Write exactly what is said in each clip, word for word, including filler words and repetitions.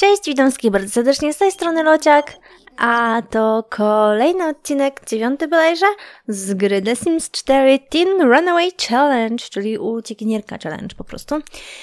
Cześć, witam wszystkich bardzo serdecznie z tej strony Lociak, a to kolejny odcinek, dziewiąty bodajże, z gry The Sims cztery Teen Runaway Challenge, czyli uciekinierka challenge po prostu.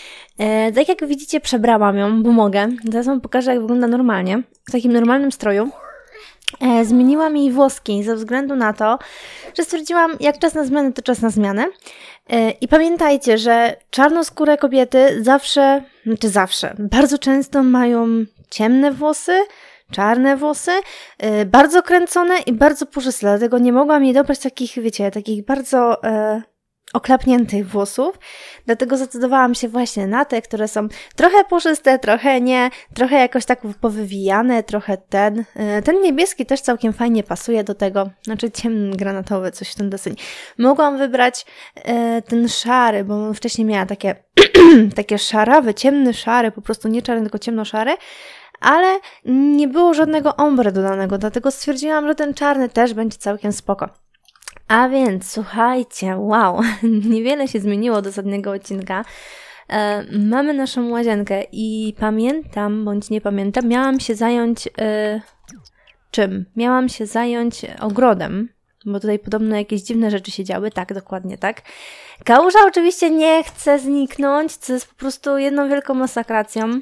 E, tak jak widzicie, przebrałam ją, bo mogę. Zaraz wam pokażę, jak wygląda normalnie, w takim normalnym stroju. E, zmieniłam jej włoski ze względu na to, że stwierdziłam, jak czas na zmianę, to czas na zmianę. E, I pamiętajcie, że czarnoskóre kobiety zawsze, znaczy zawsze, bardzo często mają ciemne włosy, czarne włosy, e, bardzo kręcone i bardzo puszyste, dlatego nie mogłam jej dobrać takich, wiecie, takich bardzo e, oklapniętych włosów, dlatego zdecydowałam się właśnie na te, które są trochę puszyste, trochę nie, trochę jakoś tak powywijane, trochę ten. Ten niebieski też całkiem fajnie pasuje do tego, znaczy ciemny, granatowy, coś w ten deseń. Mogłam wybrać e, ten szary, bo wcześniej miała takie, takie szarawy, ciemny szary, po prostu nie czarny, tylko ciemno-szary, ale nie było żadnego ombre dodanego, dlatego stwierdziłam, że ten czarny też będzie całkiem spoko. A więc, słuchajcie, wow, niewiele się zmieniło do ostatniego odcinka. E, mamy naszą łazienkę i pamiętam, bądź nie pamiętam, miałam się zająć e, czym? Miałam się zająć ogrodem, bo tutaj podobno jakieś dziwne rzeczy się działy, tak, dokładnie tak. Kałuża oczywiście nie chce zniknąć, co jest po prostu jedną wielką masakracją.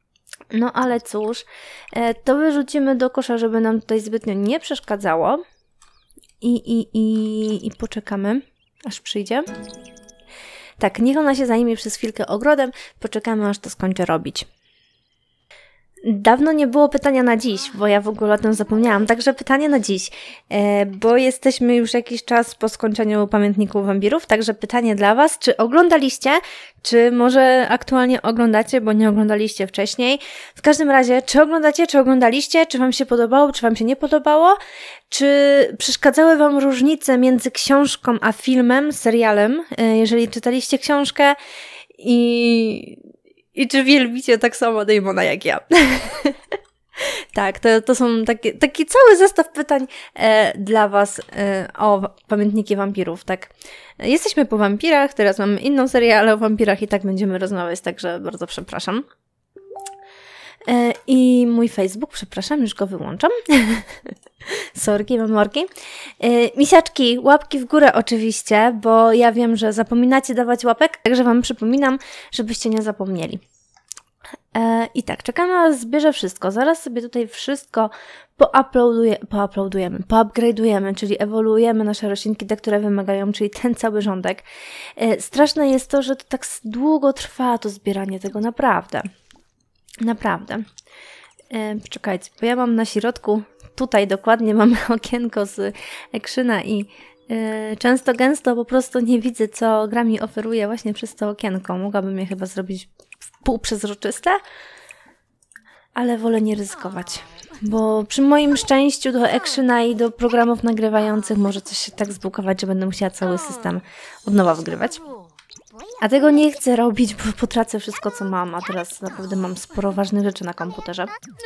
No ale cóż, e, to wyrzucimy do kosza, żeby nam tutaj zbytnio nie przeszkadzało. I, i, i, I poczekamy, aż przyjdzie. Tak, niech ona się zajmie przez chwilkę ogrodem, poczekamy, aż to skończę robić. Dawno nie było pytania na dziś, bo ja w ogóle o tym zapomniałam. Także pytanie na dziś, e, bo jesteśmy już jakiś czas po skończeniu Pamiętników Wampirów, także pytanie dla Was, czy oglądaliście, czy może aktualnie oglądacie, bo nie oglądaliście wcześniej. W każdym razie, czy oglądacie, czy oglądaliście, czy Wam się podobało, czy Wam się nie podobało, czy przeszkadzały Wam różnice między książką a filmem, serialem, e, jeżeli czytaliście książkę i... I czy wielbicie tak samo Damona jak ja? Tak, to, to są takie, taki cały zestaw pytań e, dla Was e, o Pamiętniki Wampirów, tak. Jesteśmy po wampirach, teraz mamy inną serię, ale o wampirach i tak będziemy rozmawiać, także bardzo przepraszam. E, I mój Facebook, przepraszam, już go wyłączam. Sorki, mamorki. E, misiaczki, łapki w górę oczywiście, bo ja wiem, że zapominacie dawać łapek, także Wam przypominam, żebyście nie zapomnieli. E, I tak, czekamy, aż zbierze wszystko. Zaraz sobie tutaj wszystko pouploaduje, pouploadujemy, poupgrade'ujemy, czyli ewoluujemy nasze roślinki, te, które wymagają, czyli ten cały rządek. E, straszne jest to, że to tak długo trwa to zbieranie tego, naprawdę. Naprawdę. E, czekajcie, bo ja mam na środku, tutaj dokładnie mamy okienko z ekrzyna i e, często, gęsto po prostu nie widzę, co gra mi oferuje właśnie przez to okienko. Mogłabym je chyba zrobić półprzezroczyste, ale wolę nie ryzykować, bo przy moim szczęściu do ekrzyna i do programów nagrywających może coś się tak zbugować, że będę musiała cały system od nowa wgrywać. A tego nie chcę robić, bo potracę wszystko, co mam, a teraz naprawdę mam sporo ważnych rzeczy na komputerze.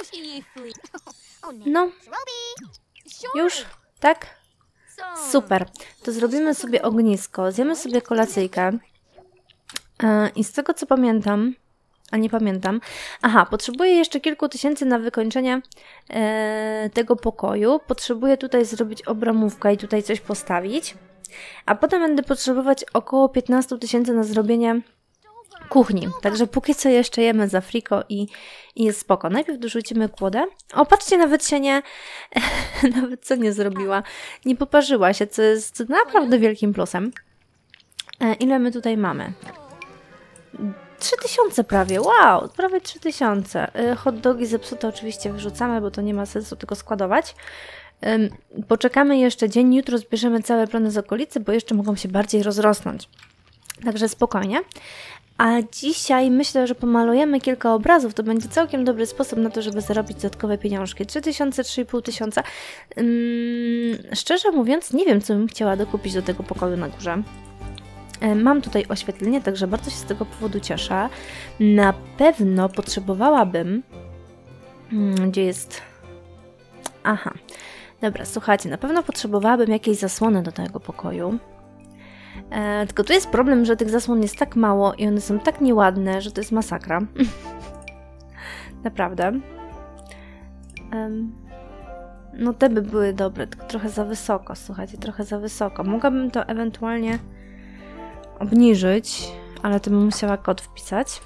No. Już? Tak? Super. To zrobimy sobie ognisko, zjemy sobie kolacyjkę. I z tego, co pamiętam, a nie pamiętam, aha, potrzebuję jeszcze kilku tysięcy na wykończenie e, tego pokoju. Potrzebuję tutaj zrobić obramówkę i tutaj coś postawić. A potem będę potrzebować około piętnaście tysięcy na zrobienie kuchni. Także póki co jeszcze jemy za friko i, i jest spoko. Najpierw dorzucimy kłodę. O, patrzcie, nawet się nie... nawet co nie zrobiła. Nie poparzyła się, co jest naprawdę wielkim plusem. E, ile my tutaj mamy? trzy tysiące prawie, wow, prawie trzy tysiące. Hot dogi zepsute oczywiście wyrzucamy, bo to nie ma sensu tego składować. Poczekamy jeszcze dzień, jutro zbierzemy całe plony z okolicy, bo jeszcze mogą się bardziej rozrosnąć. Także spokojnie. A dzisiaj myślę, że pomalujemy kilka obrazów, to będzie całkiem dobry sposób na to, żeby zarobić dodatkowe pieniążki. trzy tysiące, trzy i pół tysiąca. Hmm, szczerze mówiąc, nie wiem, co bym chciała dokupić do tego pokoju na górze. Mam tutaj oświetlenie, także bardzo się z tego powodu cieszę. Na pewno potrzebowałabym... Hmm, gdzie jest... Aha. Dobra, słuchajcie, na pewno potrzebowałabym jakiejś zasłony do tego pokoju. E, tylko tu jest problem, że tych zasłon jest tak mało i one są tak nieładne, że to jest masakra. Naprawdę. Um, no te by były dobre, tylko trochę za wysoko, słuchajcie, trochę za wysoko. Mogłabym to ewentualnie obniżyć, ale to bym musiała kod wpisać.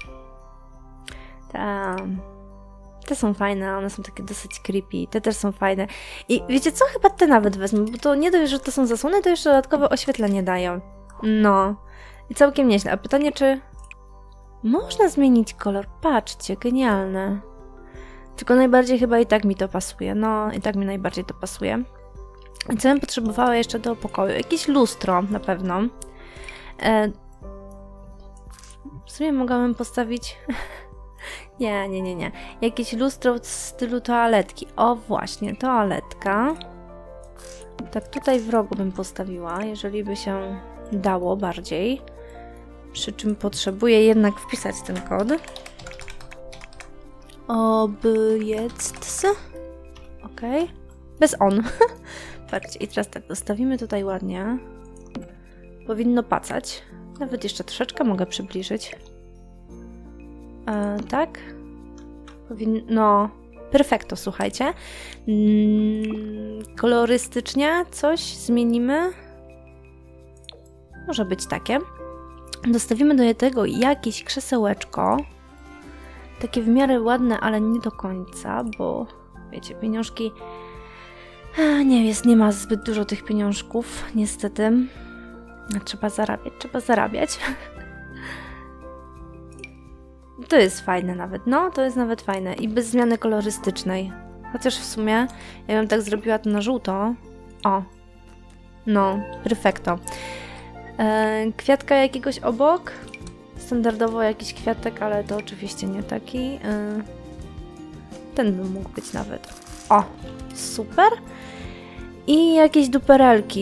Tam. Te są fajne, one są takie dosyć creepy. Te też są fajne. I wiecie co? Chyba te nawet wezmę, bo to nie dość, że to są zasłony, to jeszcze dodatkowe oświetlenie dają. No. I całkiem nieźle. A pytanie, czy można zmienić kolor? Patrzcie, genialne. Tylko najbardziej chyba i tak mi to pasuje. No, i tak mi najbardziej to pasuje. I co bym potrzebowała jeszcze do pokoju? Jakieś lustro na pewno. E... W sumie mogłabym postawić... Nie, nie, nie, nie. Jakieś lustro w stylu toaletki. O, właśnie, toaletka. Tak tutaj w rogu bym postawiła, jeżeli by się dało bardziej. Przy czym potrzebuję jednak wpisać ten kod. Obiecc. Ok. Bez on. Patrzcie, i teraz tak, dostawimy tutaj ładnie. Powinno pacać. Nawet jeszcze troszeczkę mogę przybliżyć. E, tak? Powin... No, perfekto, słuchajcie. Mm, kolorystycznie coś zmienimy. Może być takie. Dostawimy do tego jakieś krzesełeczko. Takie w miarę ładne, ale nie do końca, bo wiecie, pieniążki... Nie jest, nie ma zbyt dużo tych pieniążków, niestety. Trzeba zarabiać, trzeba zarabiać. To jest fajne nawet, no, to jest nawet fajne. I bez zmiany kolorystycznej. Chociaż w sumie, ja bym tak zrobiła to na żółto. O. No, perfekto. E, kwiatka jakiegoś obok. Standardowo jakiś kwiatek, ale to oczywiście nie taki. E, ten by mógł być nawet. O, super. I jakieś duperelki.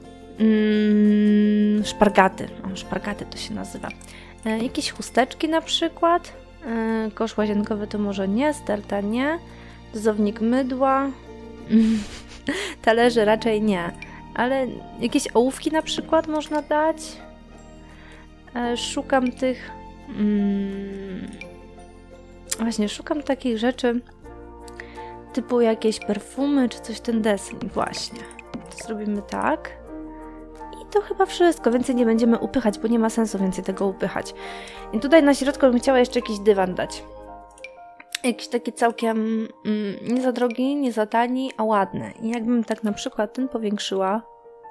Mm, szpargaty. O, szpargaty to się nazywa. E, jakieś chusteczki na przykład. E, kosz łazienkowy to może nie, sterta nie. Dozownik mydła. Talerze raczej nie. Ale jakieś ołówki na przykład można dać. E, szukam tych... Mm, właśnie, szukam takich rzeczy typu jakieś perfumy czy coś ten deseń. Właśnie. To zrobimy tak. I to chyba wszystko. Więcej nie będziemy upychać, bo nie ma sensu więcej tego upychać. I tutaj na środku bym chciała jeszcze jakiś dywan dać. Jakiś taki całkiem mm, nie za drogi, nie za tani, a ładny. I jakbym tak na przykład ten powiększyła.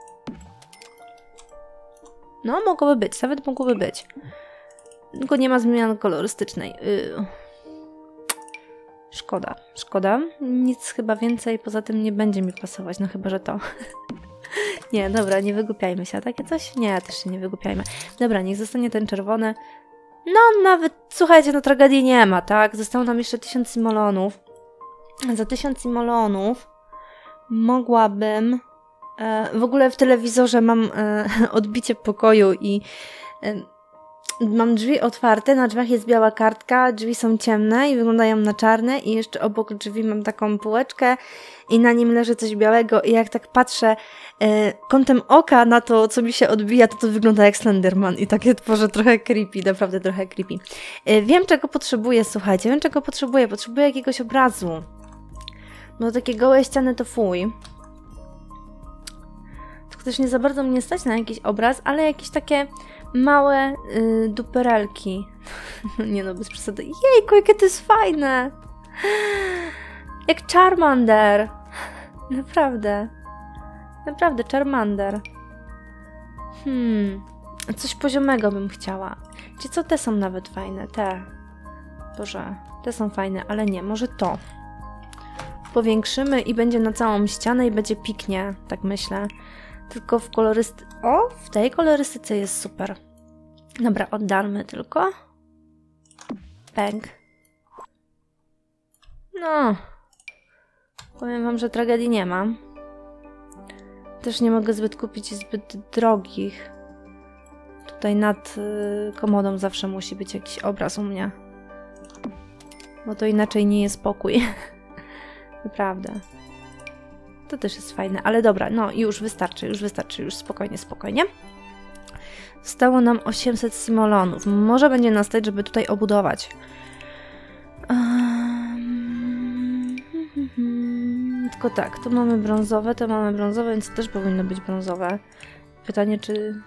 No, mogłoby być. Nawet mogłoby być. Tylko nie ma zmiany kolorystycznej. Yy. Szkoda. Szkoda. Nic chyba więcej poza tym nie będzie mi pasować. No chyba, że to. Nie, dobra, nie wygłupiajmy się. A takie coś? Nie, też się nie wygłupiajmy. Dobra, niech zostanie ten czerwony. No, nawet, słuchajcie, no tragedii nie ma, tak? Zostało nam jeszcze tysiąc simolonów. Za tysiąc simolonów mogłabym... E, w ogóle w telewizorze mam e, odbicie pokoju i e, mam drzwi otwarte, na drzwiach jest biała kartka, drzwi są ciemne i wyglądają na czarne i jeszcze obok drzwi mam taką półeczkę i na nim leży coś białego i jak tak patrzę e, kątem oka na to, co mi się odbija, to to wygląda jak Slenderman i takie tworzę trochę creepy, naprawdę trochę creepy. E, wiem, czego potrzebuję, słuchajcie, wiem, czego potrzebuję. Potrzebuję jakiegoś obrazu. No takie gołe ściany to fuj. Tylko też nie za bardzo mnie stać na jakiś obraz, ale jakieś takie małe y, duperelki. Nie no, bez przesady. Jejku, jakie to jest fajne! Jak Charmander! Naprawdę. Naprawdę, Charmander. Hmm. Coś poziomego bym chciała. Czy co, te są nawet fajne? Te. Boże, te są fajne, ale nie, może to. Powiększymy i będzie na całą ścianę i będzie piknie, tak myślę. Tylko w kolorysty... O, w tej kolorystyce jest super. Dobra, oddalmy tylko. Pęk. No. Powiem wam, że tragedii nie mam. Też nie mogę zbyt kupić zbyt drogich. Tutaj nad y, komodą zawsze musi być jakiś obraz u mnie. Bo to inaczej nie jest pokój. Naprawdę. To też jest fajne, ale dobra, no już wystarczy, już wystarczy, już spokojnie, spokojnie. Zostało nam osiemset simolonów. Może będzie nas stać, żeby tutaj obudować. Um, Tylko tak, tu mamy brązowe, to mamy brązowe, więc też powinno być brązowe. Pytanie, czy...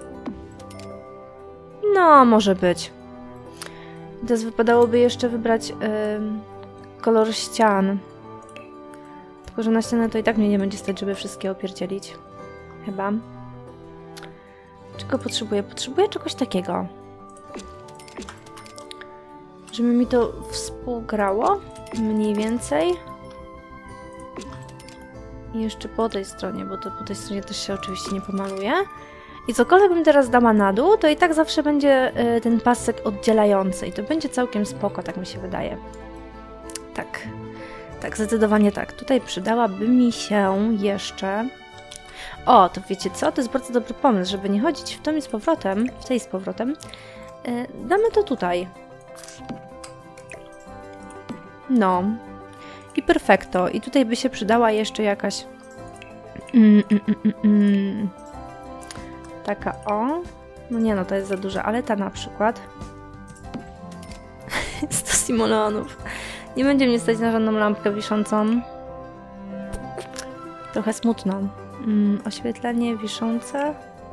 No, może być. Teraz wypadałoby jeszcze wybrać yy, kolor ścian. Tylko, że na ścianę to i tak mnie nie będzie stać, żeby wszystkie opierdzielić. Chyba. Czego potrzebuję? Potrzebuję czegoś takiego. Żeby mi to współgrało. Mniej więcej. I jeszcze po tej stronie, bo to po tej stronie też się oczywiście nie pomaluje. I cokolwiek bym teraz dała na dół, to i tak zawsze będzie y, ten pasek oddzielający. I to będzie całkiem spoko, tak mi się wydaje. Tak. Tak, zdecydowanie tak. Tutaj przydałaby mi się jeszcze... O, to wiecie co? To jest bardzo dobry pomysł, żeby nie chodzić w tą i z powrotem, w tej z powrotem. Y, damy to tutaj. No. I perfekto. I tutaj by się przydała jeszcze jakaś... Mm, mm, mm, mm. Taka o. No nie no, to jest za duża, ale ta na przykład. sto simoleonów. Nie będzie mnie stać na żadną lampkę wiszącą. Trochę smutno. Mm, oświetlenie wiszące.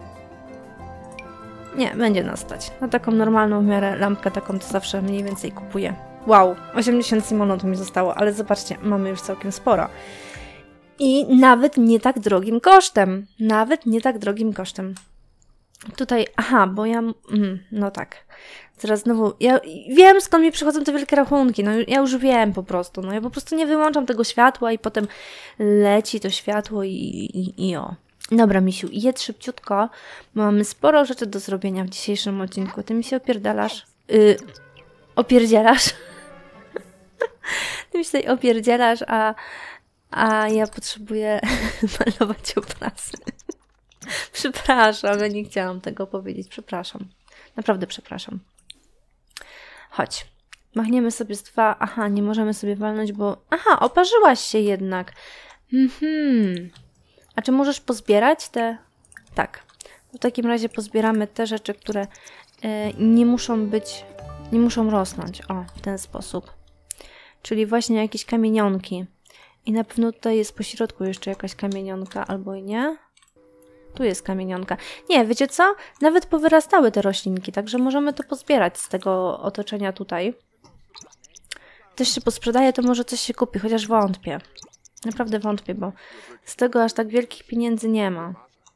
Nie, będzie nas stać. Na taką normalną w miarę lampkę, taką to zawsze mniej więcej kupuję. Wow, osiemdziesiąt simoleonów mi zostało, ale zobaczcie, mamy już całkiem sporo. I nawet nie tak drogim kosztem. Nawet nie tak drogim kosztem. Tutaj, aha, bo ja... Mm, no tak. Teraz znowu... Ja wiem, skąd mi przychodzą te wielkie rachunki. No ja już wiem po prostu. No ja po prostu nie wyłączam tego światła i potem leci to światło i, i, i o. Dobra, misiu, jedz szybciutko, bo mamy sporo rzeczy do zrobienia w dzisiejszym odcinku. Ty mi się opierdalasz. Yy, opierdzielasz. Ty mi się tutaj opierdzielasz, a... A ja potrzebuję malować obrazy. Przepraszam, ja nie chciałam tego powiedzieć. Przepraszam. Naprawdę przepraszam. Chodź. Machniemy sobie z dwa. Aha, nie możemy sobie walnąć, bo... Aha, oparzyłaś się jednak. Mhm. A czy możesz pozbierać te... Tak. W takim razie pozbieramy te rzeczy, które e, nie muszą być... Nie muszą rosnąć. O, w ten sposób. Czyli właśnie jakieś kamienionki. I na pewno tutaj jest po środku jeszcze jakaś kamienionka, albo i nie. Tu jest kamienionka. Nie, wiecie co? Nawet powyrastały te roślinki, także możemy to pozbierać z tego otoczenia tutaj. Też się posprzedaje, to może coś się kupi, chociaż wątpię. Naprawdę wątpię, bo z tego aż tak wielkich pieniędzy nie ma.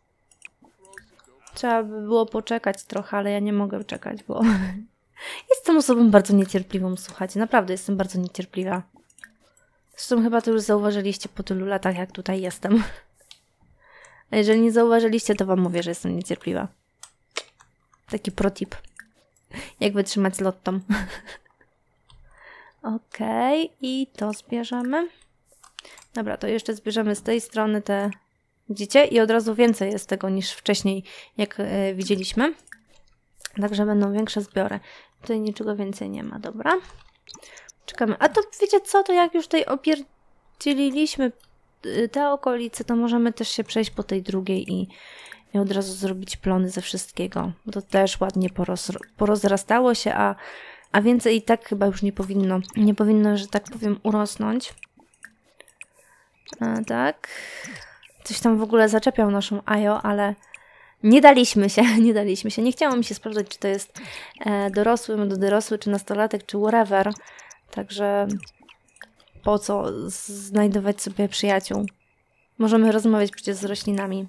Trzeba by było poczekać trochę, ale ja nie mogę czekać, bo jestem osobą bardzo niecierpliwą, słuchajcie. Naprawdę jestem bardzo niecierpliwa. Zresztą chyba to już zauważyliście po tylu latach, jak tutaj jestem. A jeżeli nie zauważyliście, to wam mówię, że jestem niecierpliwa. Taki protip. Jak wytrzymać z lottą. Okej, okay, i to zbierzemy. Dobra, to jeszcze zbierzemy z tej strony te... Widzicie? I od razu więcej jest tego niż wcześniej, jak yy, widzieliśmy. Także będą większe zbiory. Tutaj niczego więcej nie ma, dobra. Czekamy. A to wiecie co, to jak już tutaj opierdzieliliśmy te okolice, to możemy też się przejść po tej drugiej i, i od razu zrobić plony ze wszystkiego. Bo to też ładnie poros, porozrastało się, a, a więcej i tak chyba już nie powinno, nie powinno, że tak powiem, urosnąć. A, tak. Coś tam w ogóle zaczepiał naszą Ajo, ale nie daliśmy się, nie daliśmy się. Nie chciało mi się sprawdzać, czy to jest e, dorosły, dorosły, czy nastolatek, czy whatever. Także po co znajdować sobie przyjaciół? Możemy rozmawiać przecież z roślinami.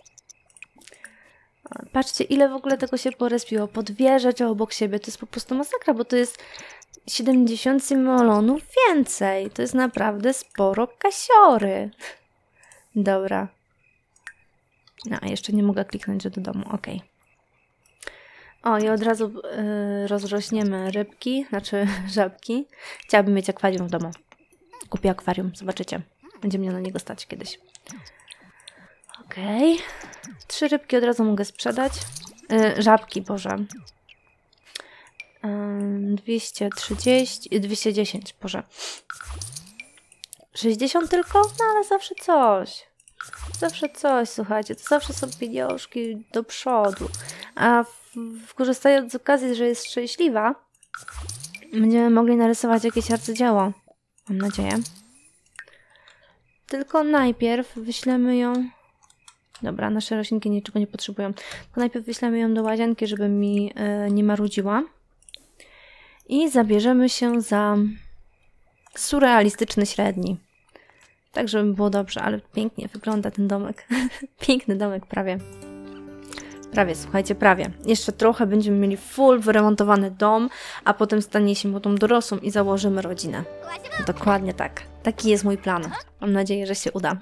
Patrzcie, ile w ogóle tego się porespiło. Po dwie rzeczy obok siebie. To jest po prostu masakra, bo to jest siedemdziesiąt simoleonów więcej. To jest naprawdę sporo kasiory. Dobra. No, a jeszcze nie mogę kliknąć, że do domu. Ok. O, i od razu yy, rozrośniemy rybki, znaczy żabki. Chciałabym mieć akwarium w domu. Kupię akwarium, zobaczycie. Będzie mnie na niego stać kiedyś. Okej. Okay. Trzy rybki od razu mogę sprzedać. Yy, żabki, Boże. Yy, dwieście trzydzieści, dwieście dziesięć, Boże. sześćdziesiąt tylko? No ale zawsze coś. Zawsze coś, słuchajcie. To zawsze są pieniążki do przodu. A w, w, korzystając z okazji, że jest szczęśliwa, będziemy mogli narysować jakieś arcydzieło. Mam nadzieję. Tylko najpierw wyślemy ją... Dobra, nasze roślinki niczego nie potrzebują. Tylko najpierw wyślemy ją do łazienki, żeby mi yy, nie marudziła. I zabierzemy się za surrealistyczny średni. Tak, żeby było dobrze, ale pięknie wygląda ten domek. Piękny domek prawie. Prawie, słuchajcie, prawie. Jeszcze trochę będziemy mieli full wyremontowany dom, a potem stanie się młodą dorosłą i założymy rodzinę. Dokładnie tak. Taki jest mój plan. Mam nadzieję, że się uda.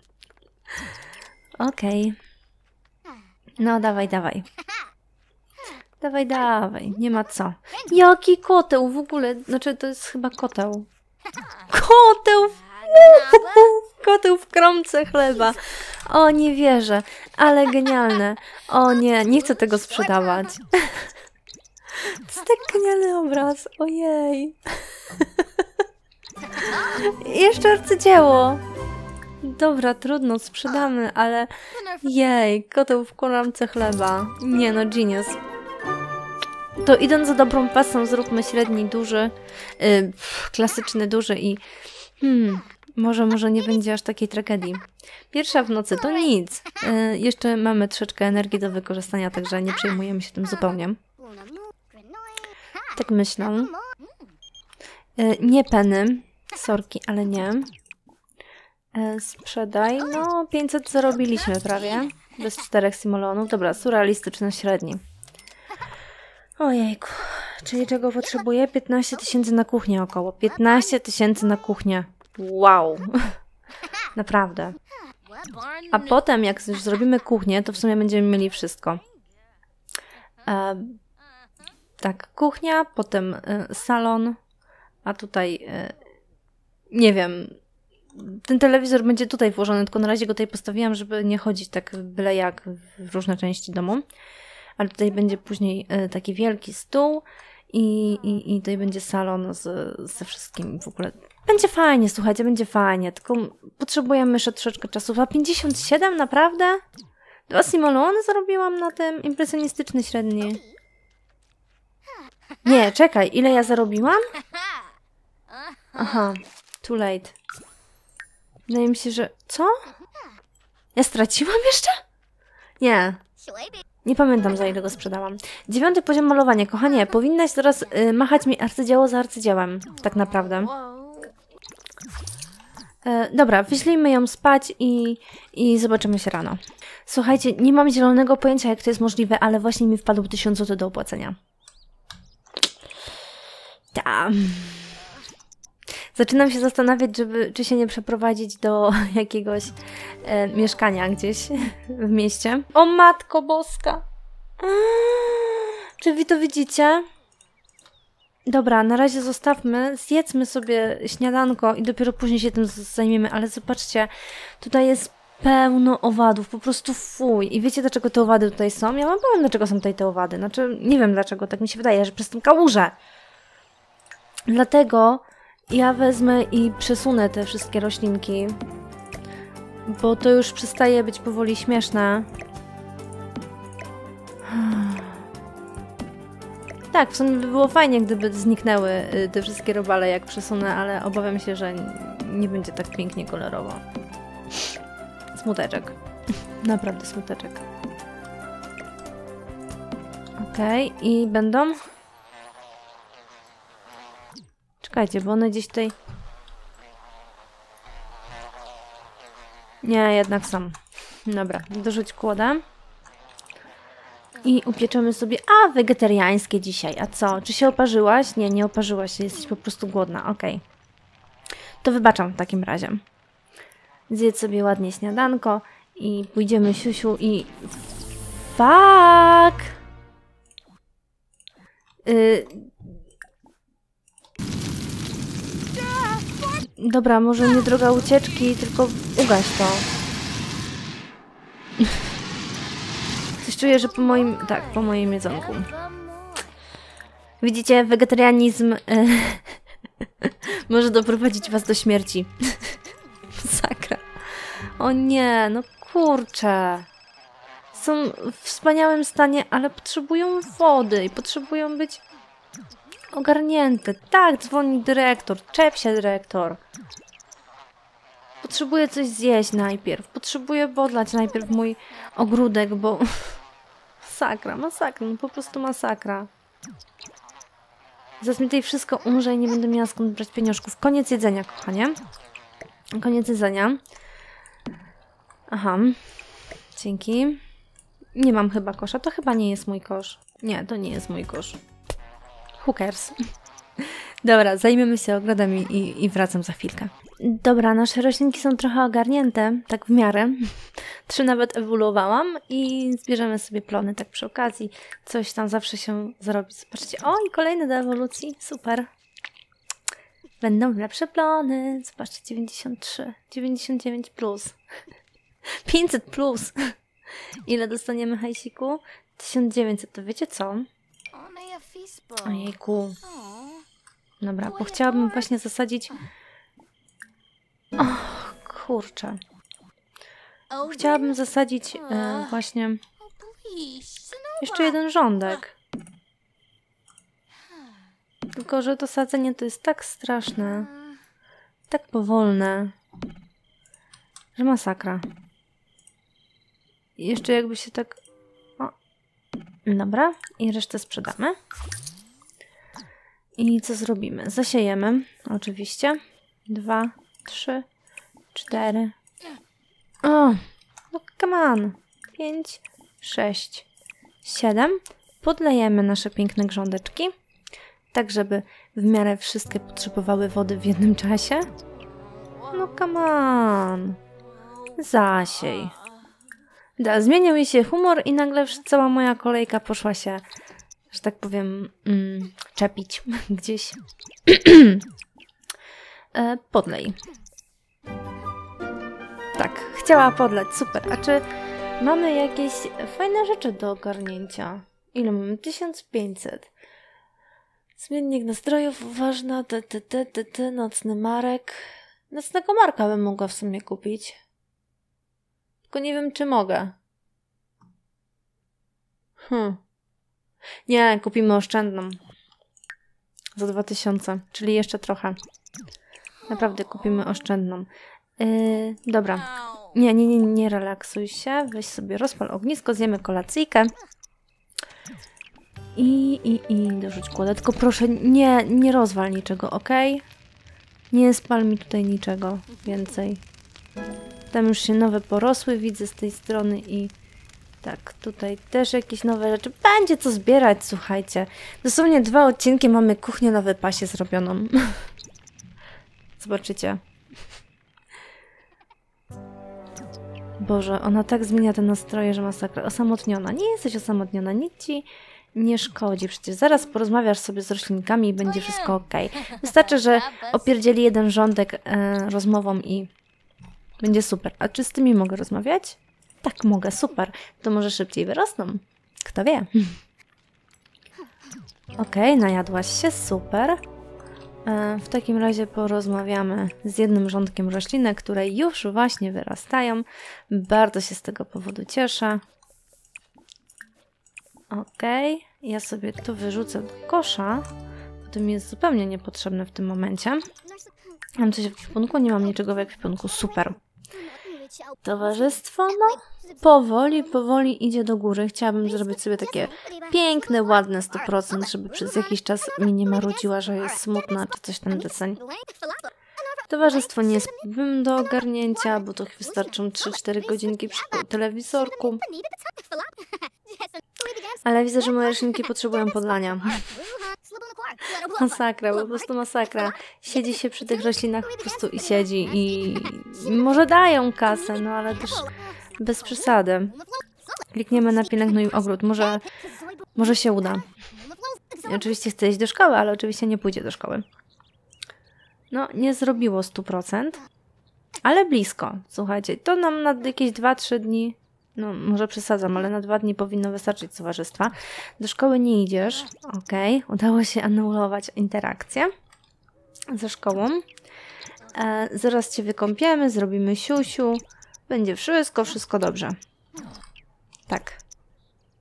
Okej. Okay. No, dawaj, dawaj. Dawaj, dawaj. Nie ma co. Jaki koteł w ogóle? Znaczy, to jest chyba koteł. Koteł! Koteł w kromce chleba. O, nie wierzę. Ale genialne. O nie, nie chcę tego sprzedawać. To jest tak genialny obraz. Ojej. Jeszcze arcydzieło. Dobra, trudno, sprzedamy, ale jej, koteł w kromce chleba. Nie no, genius. To idąc za dobrą pasą, zróbmy średni, duży, yy, klasyczny, duży i hmm, może, może nie będzie aż takiej tragedii. Pierwsza w nocy to nic. Yy, jeszcze mamy troszeczkę energii do wykorzystania, także nie przejmujemy się tym zupełnie. Tak myślę. Yy, nie Penny, sorki, ale nie. Yy, sprzedaj. No, pięćset zarobiliśmy prawie. Bez czterech simolonów. Dobra, surrealistyczny średni. Ojejku, czyli czego potrzebuję? piętnaście tysięcy na kuchnię około. piętnaście tysięcy na kuchnię. Wow. Naprawdę. A potem, jak już zrobimy kuchnię, to w sumie będziemy mieli wszystko. E, tak, kuchnia, potem e, salon, a tutaj e, nie wiem, ten telewizor będzie tutaj włożony, tylko na razie go tutaj postawiłam, żeby nie chodzić tak byle jak w różne części domu. Ale tutaj będzie później y, taki wielki stół i, i, i tutaj będzie salon z, ze wszystkim w ogóle. Będzie fajnie, słuchajcie, będzie fajnie, tylko potrzebujemy jeszcze troszeczkę czasu. A pięćdziesiąt siedem naprawdę? Dwa simolony zarobiłam na tym? Impresjonistyczny średni. Nie, czekaj, ile ja zarobiłam? Aha, too late. Wydaje mi się, że... Co? Ja straciłam jeszcze? Nie. Nie pamiętam, za ile go sprzedałam. Dziewiąty poziom malowania. Kochanie, powinnaś teraz y, machać mi arcydzieło za arcydziełem. Tak naprawdę. E, dobra, wyślijmy ją spać i, i zobaczymy się rano. Słuchajcie, nie mam zielonego pojęcia, jak to jest możliwe, ale właśnie mi wpadł tysiąc złotych do opłacenia. Tam. Zaczynam się zastanawiać, żeby, czy się nie przeprowadzić do jakiegoś e, mieszkania gdzieś w mieście. O Matko Boska! Czy wy to widzicie? Dobra, na razie zostawmy, zjedzmy sobie śniadanko i dopiero później się tym zajmiemy, ale zobaczcie, tutaj jest pełno owadów, po prostu fuj. I wiecie, dlaczego te owady tutaj są? Ja wam powiem, dlaczego są tutaj te owady. Znaczy, nie wiem dlaczego, tak mi się wydaje, że przez tą kałużę. Dlatego ja wezmę i przesunę te wszystkie roślinki, bo to już przestaje być powoli śmieszne. Tak, w sumie by było fajnie, gdyby zniknęły te wszystkie robale, jak przesunę, ale obawiam się, że nie będzie tak pięknie kolorowo. Smuteczek. Naprawdę smuteczek. Okej, okay. I będą... Czekajcie, bo one gdzieś tutaj... Nie, jednak są. Dobra, dorzuć kłodę. I upieczemy sobie... A, wegetariańskie dzisiaj. A co? Czy się oparzyłaś? Nie, nie oparzyłaś się. Jesteś po prostu głodna. Okej. Okay. To wybaczam w takim razie. Zjedz sobie ładnie śniadanko i pójdziemy siusiu i... Fuck! Y... Dobra, może nie droga ucieczki, tylko ugaś to. Coś czuję, że po moim... Tak, po moim jedzonku. Widzicie, wegetarianizm y, może doprowadzić was do śmierci. Sakra. O nie, no kurczę. Są w wspaniałym stanie, ale potrzebują wody i potrzebują być ogarnięte. Tak, dzwoni dyrektor. Czep się, dyrektor. Potrzebuję coś zjeść najpierw. Potrzebuję podlać najpierw mój ogródek, bo... Masakra, masakra, no po prostu masakra. Zaraz mi tutaj wszystko umrze i nie będę miała skąd brać pieniążków. Koniec jedzenia, kochanie. Koniec jedzenia. Aha. Dzięki. Nie mam chyba kosza. To chyba nie jest mój kosz. Nie, to nie jest mój kosz. Who cares? Dobra, zajmiemy się ogrodem i, i, i wracam za chwilkę. Dobra, nasze roślinki są trochę ogarnięte, tak w miarę. Trzy nawet ewoluowałam i zbierzemy sobie plony, tak przy okazji. Coś tam zawsze się zrobi. Zobaczcie, o i kolejne do ewolucji, super. Będą lepsze plony. Zobaczcie, dziewięćdziesiąt trzy, dziewięćdziesiąt dziewięć plus. pięćset plus. Ile dostaniemy hajsiku? tysiąc dziewięćset, to wiecie co? Ojejku. Dobra, bo chciałabym właśnie zasadzić... Och, kurczę. Chciałabym zasadzić e, właśnie jeszcze jeden rządek. Tylko że to sadzenie to jest tak straszne, tak powolne, że masakra. I jeszcze jakby się tak... O. Dobra, i resztę sprzedamy. I co zrobimy? Zasiejemy, oczywiście. Dwa, trzy, cztery. O, no come on. Pięć, sześć, siedem. Podlejemy nasze piękne grządeczki, tak żeby w miarę wszystkie potrzebowały wody w jednym czasie. No come on. Zasiej. Da, zmienił mi się humor i nagle cała moja kolejka poszła się, że tak powiem, mm, czepić gdzieś. e, podlej. Tak, chciała podlać, super. A czy mamy jakieś fajne rzeczy do ogarnięcia? Ile mamy? tysiąc pięćset. Zmiennik nastrojów, ważna, t, t, t, t, t, nocny marek. Nocnego marka bym mogła w sumie kupić. Tylko nie wiem, czy mogę. Hmm. Nie, kupimy oszczędną. Za dwa tysiące, czyli jeszcze trochę. Naprawdę kupimy oszczędną. Yy, dobra. Nie, nie, nie, nie relaksuj się. Weź sobie, rozpal ognisko, zjemy kolacyjkę. I, i, i dorzuć kładę. Tylko proszę, nie, nie rozwal niczego, ok? Nie spal mi tutaj niczego więcej. Tam już się nowe porosły, widzę z tej strony i tak, tutaj też jakieś nowe rzeczy. Będzie co zbierać, słuchajcie. Dosłownie dwa odcinki mamy kuchnię na wypasie zrobioną. Zobaczycie. Boże, ona tak zmienia te nastroje, że masakra. Osamotniona. Nie jesteś osamotniona, nic ci nie szkodzi. Przecież zaraz porozmawiasz sobie z roślinkami i będzie wszystko ok. Wystarczy, że opierdzieli jeden rządek e, rozmową i będzie super. A czy z tymi mogę rozmawiać? Tak, mogę, super. To może szybciej wyrosną. Kto wie? Ok, najadłaś się, super. E, w takim razie porozmawiamy z jednym rządkiem roślinek, które już właśnie wyrastają. Bardzo się z tego powodu cieszę. Ok, ja sobie to wyrzucę do kosza. To mi jest zupełnie niepotrzebne w tym momencie. Mam coś w ekwipunku? Nie mam niczego w ekwipunku. Super. Towarzystwo, no, powoli, powoli idzie do góry. Chciałabym zrobić sobie takie piękne, ładne sto procent, żeby przez jakiś czas mi nie marudziła, że jest smutna, czy coś ten deseń. Towarzystwo nie jest do ogarnięcia, bo to wystarczą trzy cztery godzinki przy telewizorku. Ale widzę, że moje roślinki potrzebują podlania. Masakra, po prostu masakra. Siedzi się przy tych roślinach po prostu i siedzi i może dają kasę, no ale też bez przesady. Klikniemy na pielęgnuj ogród, może, może się uda. I oczywiście chce iść do szkoły, ale oczywiście nie pójdzie do szkoły. No, nie zrobiło stu procent, ale blisko. Słuchajcie, to nam na jakieś dwa trzy dni, no może przesadzam, ale na dwa dni powinno wystarczyć towarzystwa. Do szkoły nie idziesz. Okej, okay. Udało się anulować interakcję ze szkołą. E, zaraz Cię wykąpiemy, zrobimy siusiu. Będzie wszystko, wszystko dobrze. Tak.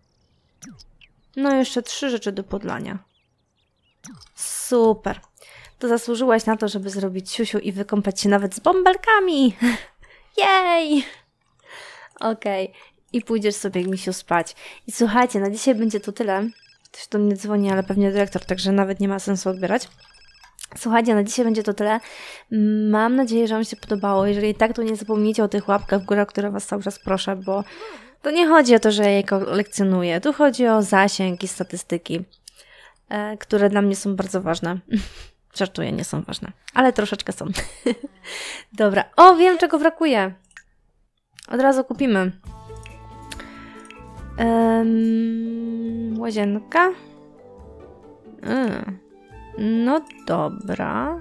No jeszcze trzy rzeczy do podlania. Super. to zasłużyłaś na to, żeby zrobić siusiu i wykąpać się nawet z bąbelkami. Jej! Okej. Okay. I pójdziesz sobie, misiu, spać. I słuchajcie, na dzisiaj będzie to tyle. Ktoś do mnie dzwoni, ale pewnie dyrektor, także nawet nie ma sensu odbierać. Słuchajcie, na dzisiaj będzie to tyle. Mam nadzieję, że Wam się podobało. Jeżeli tak, to nie zapomnijcie o tych łapkach w górę, o które Was cały czas proszę, bo to nie chodzi o to, że ja je kolekcjonuję. Tu chodzi o zasięg i statystyki, e, które dla mnie są bardzo ważne. Żartuję, nie są ważne, ale troszeczkę są. Dobra. O, wiem, czego brakuje. Od razu kupimy. Um, łazienka. Mm. No dobra.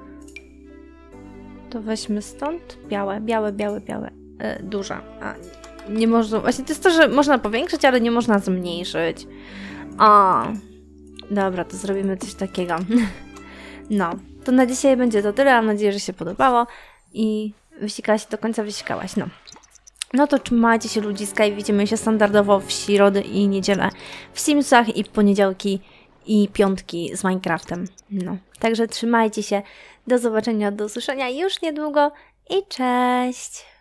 To weźmy stąd. Białe, białe, białe, białe. E, duża. A, nie można. Właśnie to jest to, że można powiększyć, ale nie można zmniejszyć. O. Dobra, to zrobimy coś takiego. No. To na dzisiaj będzie to tyle. Mam nadzieję, że się podobało. I wysikałaś do końca, wysikałaś. No. No to trzymajcie się, ludziska, i widzimy się standardowo w środę i niedzielę w Simsach i w poniedziałki i piątki z Minecraftem. No, także trzymajcie się. Do zobaczenia, do usłyszenia już niedługo i cześć!